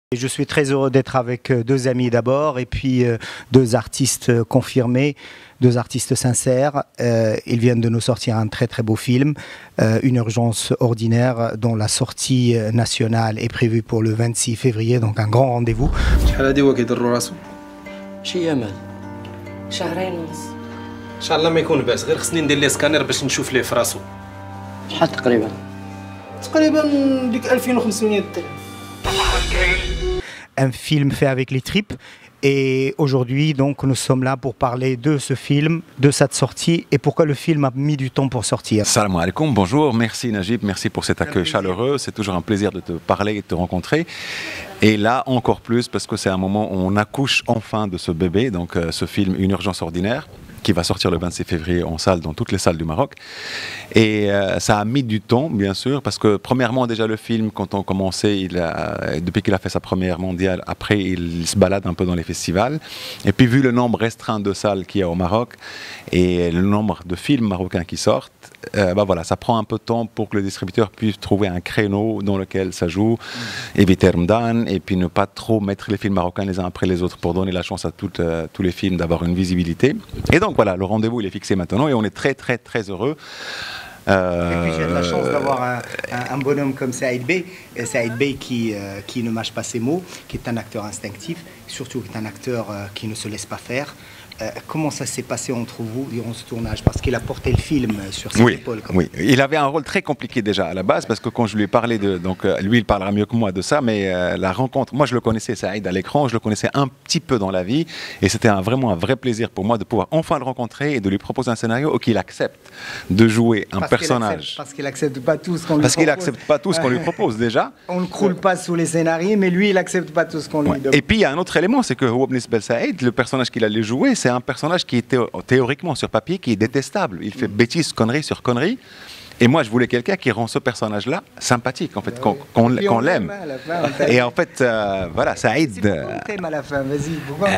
Et je suis très heureux d'être avec deux amis d'abord et puis deux artistes confirmés, deux artistes sincères. Ils viennent de nous sortir un très très beau film, Une urgence ordinaire, dont la sortie nationale est prévue pour le 26 février, donc un grand rendez-vous. شحال هادي هو كيضر راسو؟ شي يامال شهرين ونص. ان شاء الله ما يكون باس، غير خصني ندير ليه سكانير باش نشوف ليه في راسو. شحال تقريبا؟ تقريبا ديك 2500 درهم. Un film fait avec les tripes. Et aujourd'hui, donc, nous sommes là pour parler de ce film, de cette sortie et pourquoi le film a mis du temps pour sortir. Salam alaikum, bonjour, merci Najib, merci pour cet accueil chaleureux. C'est toujours un plaisir de te parler et de te rencontrer. Et là, encore plus, parce que c'est un moment où on accouche enfin de ce bébé, donc ce film Une urgence ordinaire, qui va sortir le 26 février en salle, dans toutes les salles du Maroc. Et ça a mis du temps, bien sûr, parce que premièrement, déjà le film, quand on commençait, depuis qu'il a fait sa première mondiale, après il se balade un peu dans les festivals. Et puis vu le nombre restreint de salles qu'il y a au Maroc, et le nombre de films marocains qui sortent, voilà, ça prend un peu de temps pour que le distributeur puisse trouver un créneau dans lequel ça joue, éviter Ramadan, et puis ne pas trop mettre les films marocains les uns après les autres pour donner la chance à tous les films d'avoir une visibilité. Et donc voilà, le rendez-vous il est fixé maintenant et on est très très très heureux. Et puis j'ai de la chance d'avoir un bonhomme comme Saïd Bey qui ne mâche pas ses mots, qui est un acteur instinctif, surtout qui est un acteur qui ne se laisse pas faire. Comment ça s'est passé entre vous durant ce tournage? Parce qu'il a porté le film sur ses épaules. Oui, il avait un rôle très compliqué déjà à la base, parce que quand je lui ai parlé donc lui il parlera mieux que moi de ça, mais la rencontre, moi je le connaissais Saïd à l'écran, je le connaissais un petit peu dans la vie, et c'était vraiment un vrai plaisir pour moi de pouvoir enfin le rencontrer et de lui proposer un scénario qu'il accepte de jouer un personnage. Parce qu'il n'accepte pas tout ce qu'on lui propose. Parce qu'il n'accepte pas tout ce qu'on lui propose déjà. On ne croule pas sous les scénarios, mais lui il n'accepte pas tout ce qu'on lui donne. Et puis il y a un autre élément, c'est que Houab Nisbel Saïd, le personnage qu'il allait jouer, c'est un personnage qui est théoriquement sur papier, qui est détestable. Il fait bêtises, conneries sur conneries. Et moi, je voulais quelqu'un qui rend ce personnage-là sympathique, en fait, qu'on l'aime. Et en fait, voilà, Saïd. On t'aime à la fin, vas-y. Pourquoi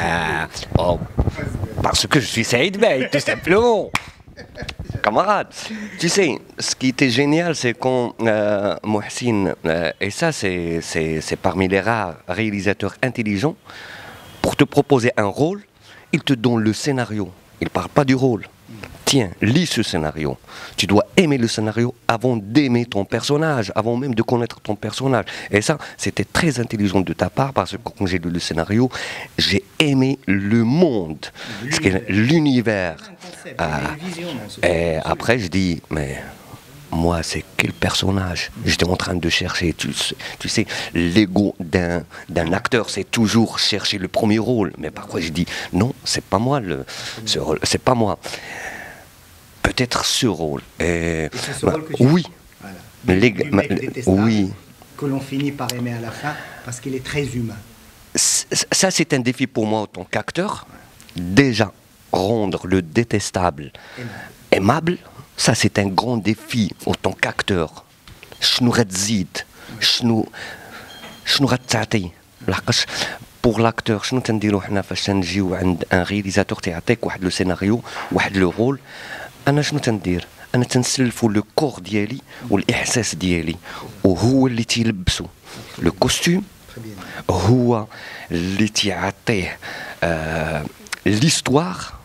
Parce que je suis Saïd Bey, tout simplement. Camarade, tu sais, ce qui était génial, c'est quand Mohsin, et ça c'est parmi les rares réalisateurs intelligents, pour te proposer un rôle, il te donne le scénario, il ne parle pas du rôle. Tiens, lis ce scénario. Tu dois aimer le scénario avant d'aimer ton personnage, avant même de connaître ton personnage. Et ça, c'était très intelligent de ta part, parce que quand j'ai lu le scénario, j'ai aimé le monde, l'univers. Et après, je dis, mais moi, c'est quel personnage? J'étais en train de chercher, tu sais, l'ego d'un acteur, c'est toujours chercher le premier rôle. Mais parfois, je dis, non, c'est pas moi, ce rôle, c'est pas moi. Peut-être ce rôle. Et ce rôle que tu oui. Voilà. Oui. Que l'on finit par aimer à la fin, parce qu'il est très humain. Ça, c'est un défi pour moi en tant qu'acteur. Déjà, rendre le détestable aimable. Ça, c'est un grand défi en tant qu'acteur. شنو غتزيد شنو غتعطي لحقاش pour l'acteur شنو تنديرو حنا فاش تنجيو عند ان رياليزاتور تيعطيك واحد لو سيناريو واحد لو رول انا شنو تندير انا تنسلفو لو كور ديالي والاحساس ديالي وهو اللي تيلبسو لو كوستيم هو اللي تيعطيه ليستوار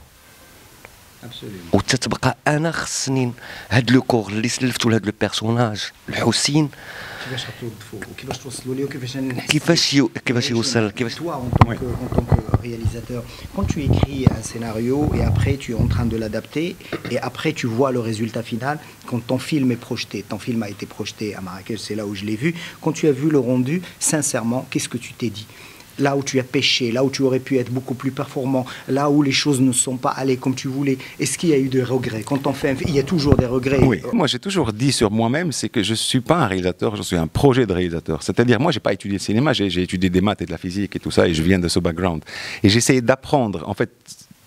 وتتبقى انا خصني هاد لو كور اللي سلفتو لهاد لو بيرسوناج الحسين كيفاش غتوظفوا وكيفاش توصلوا ليه وكيفاش كيفاش يوصل كيفاش. Toi en tant que réalisateur, quand tu écris un scénario et après tu es en train de l'adapter et après tu vois le résultat final, quand ton film est projeté, ton film a été projeté à Marrakech, c'est là où je l'ai vu, quand tu as vu le rendu, sincèrement, qu'est-ce que tu t'es dit? Là où tu as pêché, là où tu aurais pu être beaucoup plus performant, là où les choses ne sont pas allées comme tu voulais, est-ce qu'il y a eu des regrets? Quand on fait un film, il y a toujours des regrets. Oui, moi j'ai toujours dit sur moi-même, c'est que je ne suis pas un réalisateur, je suis un projet de réalisateur. C'est-à-dire, moi j'ai pas étudié le cinéma, j'ai étudié des maths et de la physique et tout ça, et je viens de ce background. Et j'ai essayé d'apprendre, en fait,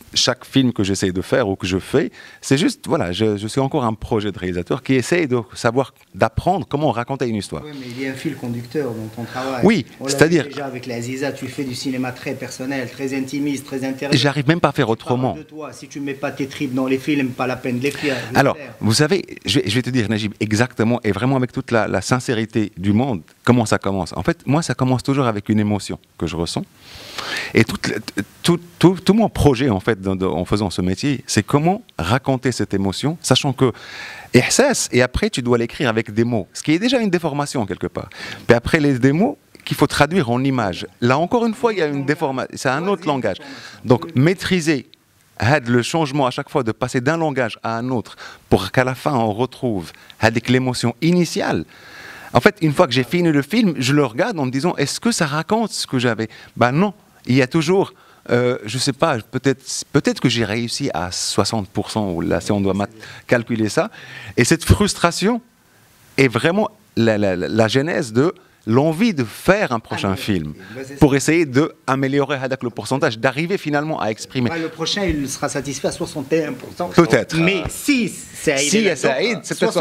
chaque film que j'essaie de faire ou que je fais, c'est juste, voilà, je suis encore un projet de réalisateur qui essaie de savoir, d'apprendre comment raconter une histoire. Oui, mais il y a un fil conducteur dans ton travail. Oui, c'est-à-dire... Déjà avec les Aziza, tu fais du cinéma très personnel, très intimiste, très intéressant. J'arrive même pas à faire autrement. De toi. Si tu ne mets pas tes tripes dans les films, pas la peine de l'écrire. Alors, vous savez, je vais te dire, Najib, exactement, et vraiment avec toute la sincérité du monde, comment ça commence. En fait, moi, ça commence toujours avec une émotion que je ressens. Et tout mon projet, en fait, en faisant ce métier, c'est comment raconter cette émotion, sachant que ihsas, et après, tu dois l'écrire avec des mots, ce qui est déjà une déformation quelque part. Puis après, des mots qu'il faut traduire en images. Là, encore une fois, il y a une déformation, c'est un autre langage. Donc, maîtriser le changement à chaque fois de passer d'un langage à un autre pour qu'à la fin, on retrouve avec l'émotion initiale. En fait, une fois que j'ai fini le film, je le regarde en me disant, est-ce que ça raconte ce que j'avais? Ben non, il y a toujours, je ne sais pas, peut-être que j'ai réussi à 60%, ou là, si on doit calculer ça. Et cette frustration est vraiment la genèse de l'envie de faire un prochain film, pour essayer d'améliorer le pourcentage, d'arriver finalement à exprimer. Le prochain, il sera satisfait à 61%. Peut-être. Mais si Saïd, c'est peut-être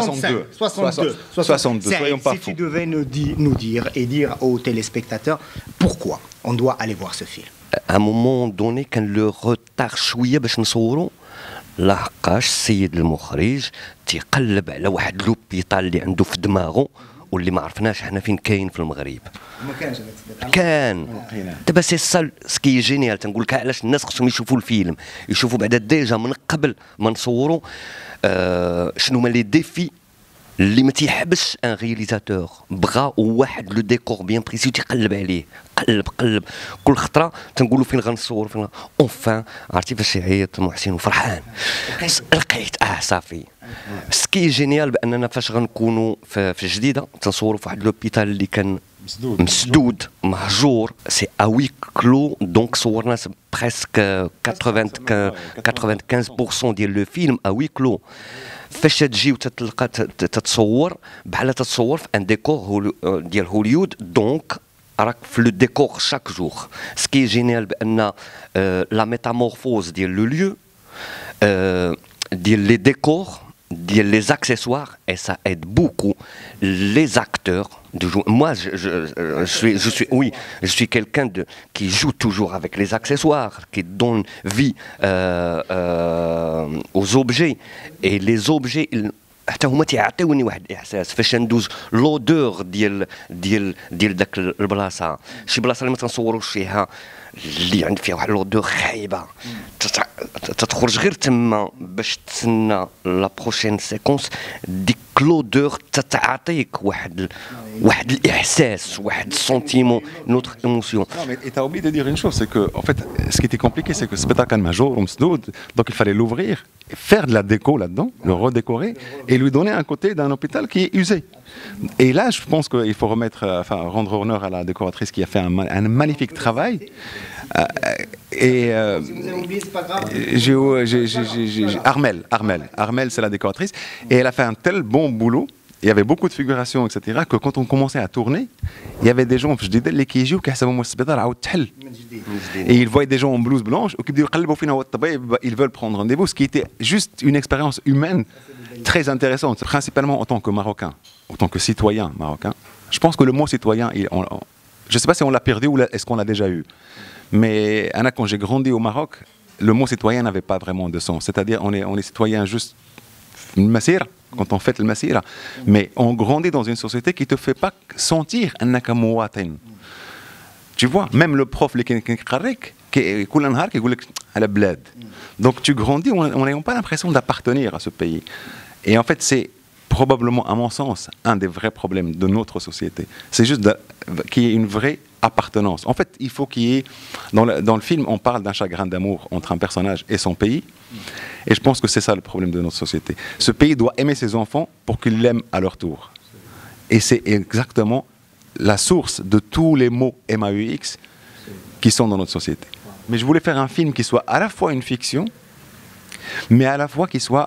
62, soyons pas fous. Si tu devais nous dire et dire aux téléspectateurs pourquoi on doit aller voir ce film. À un moment donné, quand le retard شوية باش نصوروا لحقاش السيد المخرج تيقلب على واحد لوبيطال اللي عنده في دماغه واللي ما عرفناش حنا فين كاين في المغرب. كان دابا سي سا سكي جينيال تنقول لك علاش الناس خصهم يشوفوا الفيلم يشوفوا بعدا ديجا من قبل ما نصوروا شنو هما لي ديفي اللي ما تيحبش ان رياليزاتور بغا واحد لو ديكور بيان بريسي تيقلب عليه قلب كل خطره تنقولوا فين غنصور فين اونفان عرفتي فاش يعيط محسن وفرحان لقيت صافي سكي جينيال باننا فاش غنكونوا في جديده تنصوروا في واحد لوبيتال اللي كان مسدود مهجور سي اوي كلو دونك صورنا بريسك 95% ديال لو فيلم اوي كلو فاش تجي وتتلقى تتصور بحال تتصور في ان ديكور ديال هوليود دونك راك في لو ديكور شاك جور سكي جينيال بان لا ميتامورفوز ديال لو ليو ديال لي ديكور ديال لي اكسسوار et ça aide beaucoup les acteurs de jouer. Moi je suis quelqu'un qui joue toujours avec les accessoires, qui donne vie aux objets et les objets حتى هما تيعطيوني واحد الاحساس فاش ندوز لودور ديال داك البلاصه شي بلاصه اللي ما تنصوروش فيها اللي عند فيها واحد لودور خايبه تتخرج غير تما باش تسنى لا بروشين سيكونس ديك لودور تتعطيك واحد الاحساس واحد سونتيمون نوتر ايموسيون. Et t'as oublié de dire une chose, c'est que en fait ce qui était compliqué c'est que ce spectacle major donc il fallait l'ouvrir, faire de la déco là-dedans, le redécorer et lui donner un côté d'un hôpital qui est usé. Et là, je pense qu'il faut rendre honneur à la décoratrice qui a fait un magnifique travail. Armel, c'est la décoratrice. Et elle a fait un tel bon boulot. Il y avait beaucoup de figurations, etc. que quand on commençait à tourner, il y avait des gens, je disais, les qui jouent, et ils voyaient des gens en blouse blanche, ils veulent prendre rendez-vous, ce qui était juste une expérience humaine très intéressante, principalement en tant que Marocain, en tant que citoyen marocain. Je pense que le mot citoyen, je ne sais pas si on l'a perdu ou est-ce qu'on l'a déjà eu. Mais Anna, quand j'ai grandi au Maroc, le mot citoyen n'avait pas vraiment de sens. C'est-à-dire on est citoyen juste quand on fait le masira. Mais on grandit dans une société qui ne te fait pas sentir un nakamuaten. Tu vois, même le prof, donc tu grandis en n'ayant pas l'impression d'appartenir à ce pays. Et en fait, c'est probablement, à mon sens, un des vrais problèmes de notre société. C'est juste qu'il y ait une vraie appartenance. En fait, il faut qu'il y ait... Dans le film, on parle d'un chagrin d'amour entre un personnage et son pays. Et je pense que c'est ça le problème de notre société. Ce pays doit aimer ses enfants pour qu'ils l'aiment à leur tour. Et c'est exactement la source de tous les mots MAUX qui sont dans notre société. Mais je voulais faire un film qui soit à la fois une fiction, mais à la fois qui soit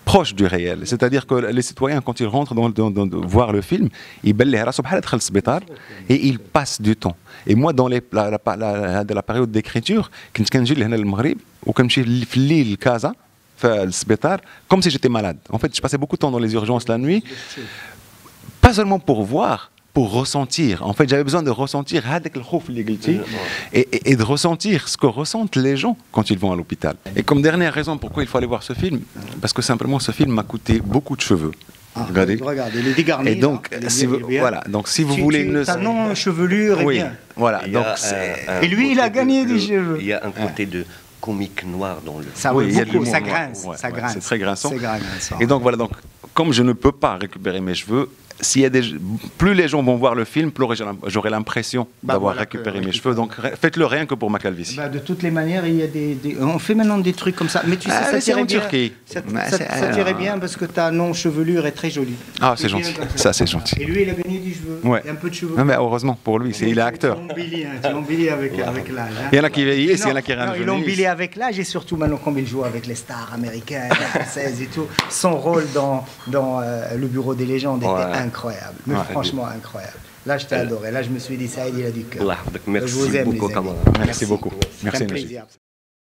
proche du réel. C'est-à-dire que les citoyens, quand ils rentrent voir le film, ils et ils passent du temps. Et moi, dans la période d'écriture, quand je suis au Maghreb, ou quand je suis في الليل Casa, comme si j'étais malade. En fait, je passais beaucoup de temps dans les urgences la nuit, pas seulement pour voir, pour ressentir. En fait, j'avais besoin de ressentir et de ressentir ce que ressentent les gens quand ils vont à l'hôpital. Et comme dernière raison pourquoi il faut aller voir ce film, parce que simplement ce film m'a coûté beaucoup de cheveux. Regardez, il est dégarni. Et donc, si vous voulez une... Ta non chevelure est bien. Voilà. Donc, et lui, il a gagné des cheveux. Il y a un côté de comique noir dans le... Ça, oui, ça grince. Ça grince. C'est très grinçant. Grinçant. Et donc voilà, donc, comme je ne peux pas récupérer mes cheveux, plus les gens vont voir le film, plus j'aurai l'impression d'avoir récupéré mes cheveux. Donc faites-le rien que pour ma calvitie. De toutes les manières, il y a on fait maintenant des trucs comme ça. Mais tu sais, ça tirait bien. Ça tirait bien parce que ta non-chevelure est très jolie. Ah, c'est gentil. Ça, c'est gentil. Et lui, il a gagné du cheveu. Ouais. Et un peu de cheveux. Non, mais heureusement pour lui, il est acteur. Tu embellis avec l'âge. Il y en a qui vieillissent, il y en a qui rajeunissent. Il embellit avec l'âge et surtout maintenant, comme il joue avec les stars américaines, françaises et tout, son rôle dans le bureau des légendes était incroyable. Mais franchement incroyable. Là, je t'ai adoré. Là, je me suis dit, Saïd, il a du cœur. Merci beaucoup, camarade. Merci beaucoup. Merci, un plaisir.